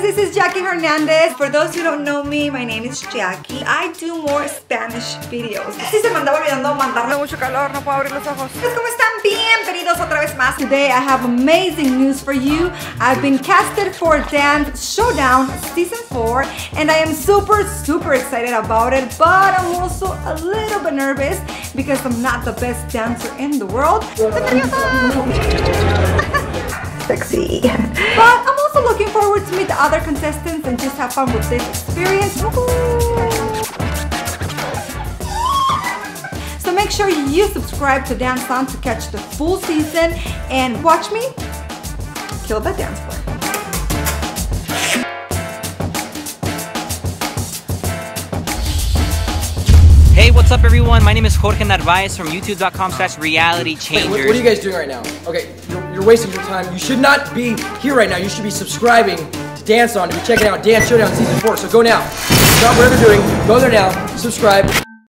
this is Jackie Hernandez. For those who don't know me, my name is Jackie. I do more Spanish videos. Sí, se me andaba olvidando mandarle mucho calor, no puedo abrir los ojos. ¿Cómo están? Bienvenidos otra vez más. Today I have amazing news for you. I've been casted for Dance Showdown Season 4 and I am super excited about it, but I'm also a little bit nervous because I'm not the best dancer in the world. Sexy. But I'm also looking forward to meet the other contestants and just have fun with this experience. So make sure you subscribe to DanceOn to catch the full season and watch me kill the dance floor. Hey, what's up everyone? My name is Jorge Narvaez from youtube.com/realitychangers. What are you guys doing right now? Okay, you're wasting your time. You should not be here right now. You should be subscribing to DanceOn to be checking out Dance Showdown Season 4. So go now. Stop whatever you're doing. Go there now. Subscribe.